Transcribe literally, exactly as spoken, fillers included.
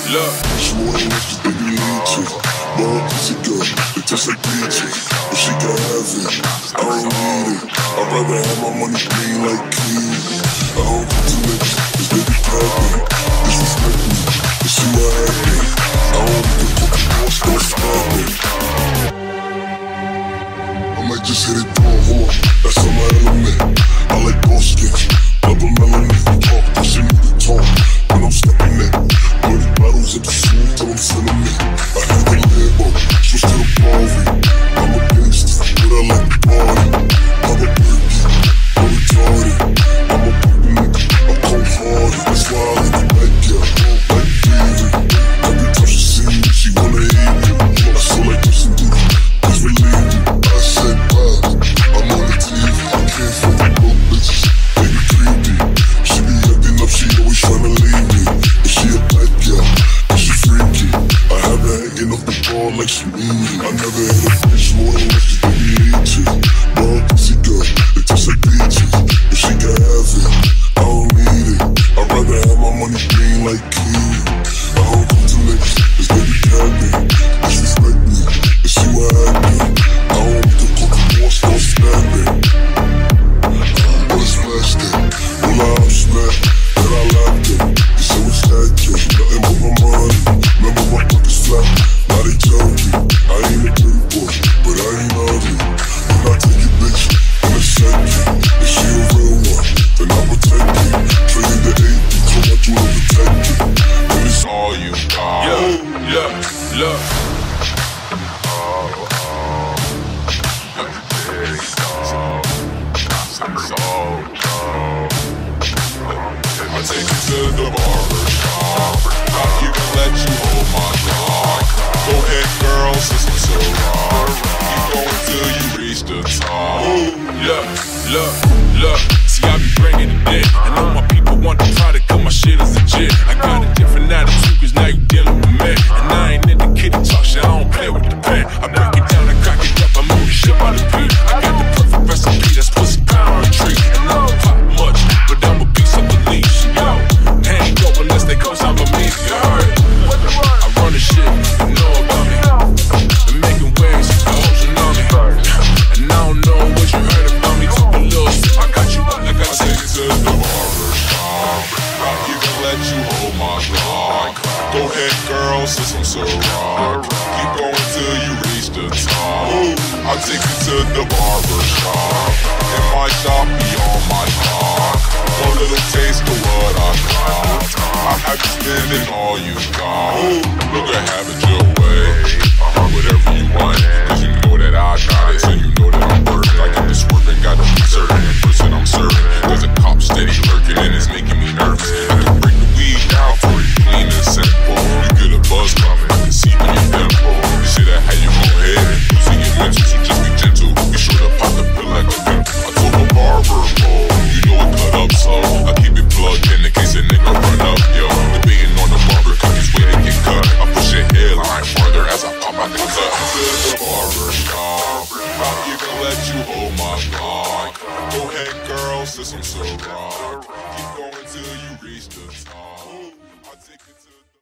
look. She wanna watch the baby leeches. More pussy good, it tastes like peaches. If she can have it, I don't need it. I'd rather have my money green like keys. I don't come to niggas, cause they be capping. Disrespect me, and see what happens. I don't need to cook more, still snapping. I might just hit it door hard, that's on my element. I like ball skins, love a melody. Talk, that shit need to talk when I'm stepping in. Dirty bottles at the school till I'm feeling me. I had the Lambo, switch to the Barbie. I'm a gangster, but I like the party. I'm a birkie, I'm retarded. I'm a purple nigga, I'm cold-hearted. That's why I like the back, yeah, like David. Every time she see me, she wanna hate me. I feel like Justin Bieber, please believe me. I said bye, I'm on the T V. I can't fuck with broke bitches, they be creepy. She be acting up, she always tryna leave me. But she a bad girl, and she freaky. I have her hanging off the ball like she needy. I never hit a bitch more than what she do me leeches. More pussy good, it tastes like peaches. If she can have it, I don't need it. I'd rather have my money green like keys. I don't come to niggas, cause they be capping. Disrespect me, and see what happens. I don't need to cook more, still snapping. But it's plastic, all I have smack, that I lapped it. You say what's that kid, nothing but my money. Remember my pockets flat, now they joking. I ain't a dirty boy, but I ain't ugly. And I take your bitch in a second. If she a real one, then I'll protect you. Trading the eight, so much you will protect you. And it's all you got. Yo, look, look. I take you to the barber shop. Not even let you hold my cock. Go ahead, girl, since I'm so rock. Keep going till you reach the top. Look, look, look. See, I be bringing it in. I know my people want the product, cause my shit is legit. I got a different attitude, cause now you dealing with men. And I ain't into kitty talk shit, I don't play with the pen. I break it down, I crack it up, I move the shit by the beat. I got the perfect recipe, that's pussy power and treat. And I don't pop much, but I'm a beast of the leash. Yo, they ain't go unless they co-sign for me. You heard? I run the shit, you know about me. I'm making waves, the hoes you know me. And I don't know what you heard about me. Took a little sip, I got you up like I I said. take you to the barber shop. Not even let you hold my cock. Go ahead, girl, since I'm so rock. Keep going till you reach the top. I'll take you to the barber shop. In my shop, be on my cock. One little taste of what I got. I have you spending all you got. Look at have it your way. Whatever you want, cause you know that I got it. So you know that I'm worth it. I get the swerving, got to be certain. In person I'm serving. There's a cop steady lurking and it's making me nervous. I can break the weed down for you, clean and simple. You get a buzz coming, I can see when you dimple. You say that how you go ahead and losing your mental, so just be gentle. Be sure to pop the pill like a pimple. I told a barber, oh, you know it cut up slow. I keep it plugged in in case a nigga run up, yo. Debating on the barber, cause he's waiting to get cut. I push your hairline farther as I pop out the cut. To the barber shop, not even let you hold my cock. Go ahead, girl, since I'm so rock. Keep going till you reach the top. I'll take it to the